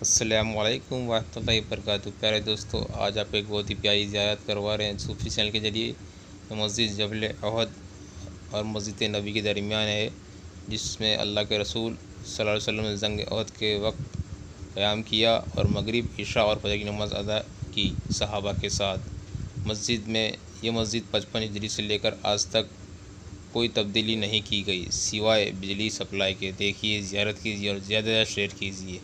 السلام علیکم ورحمۃ اللہ وبرکاتہ۔ پیارے دوستو، آج آپ ایک بہت ہی پیاری زیارت کروا رہے ہیں صوفی چینل کے ذریعے۔ مسجد جبل احد اور مسجد نبی کے درمیان ہے، جس میں اللہ کے رسول صلی اللہ علیہ وسلم نے جنگ احد کے وقت قیام کیا اور مغرب، عشاء اور فجر کی نماز ادا کی صحابہ کے ساتھ۔ یہ مسجد 55 ہجری سے لے کر آج تک کوئی تبدیلی نہیں کی گئی سوائے بجلی سپلائی کے۔ دیکھیے، زیارت کیجیے اور زیادہ سے شیئر کیجیے۔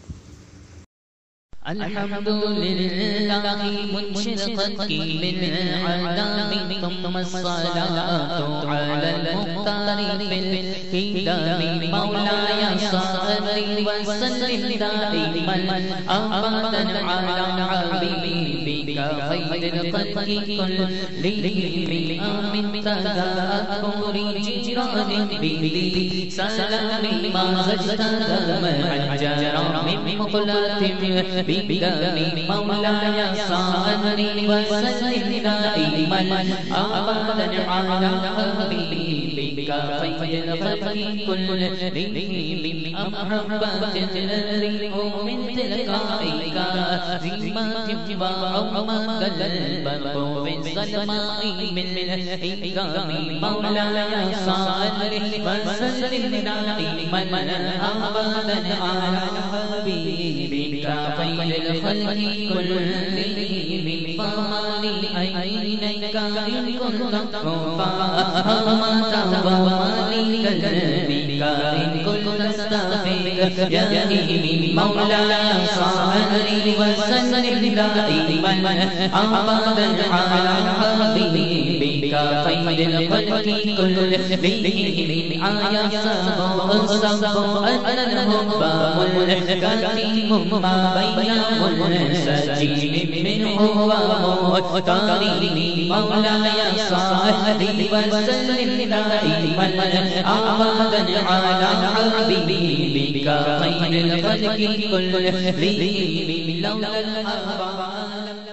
الحمدللہ منشرقت کی بالعذاب ثم الصلاة على المختار بالهدى مولاي صل وسلم دائما أبدا على حبيبك خير الخلق كلهم من تذكر جيران بي سلام ما اجتدم حجرا من مقلة بدم مولاي صل وسلم دائما أبدا على حبيبك خير الخلق كلهم أمحبة الريح من تلقائك زمات وعمق البرق في السماء من إكرام مولاي صل وسلم دائما أبدا على حبيبك خير الخلق كلهم فمالي عينيك إن كنت فأهمت ومالي قلبك إن كنت استغفر يا مولاي صل وسلم دائما أبدا على حبيبك خير الخلق كلهم آيا سبو أن الحب والكريم ما بين منسجم منه ومختارين مولاي صل وسلم دائما أبدا على حبيبك خير الخلق كلهم لولا الأهوال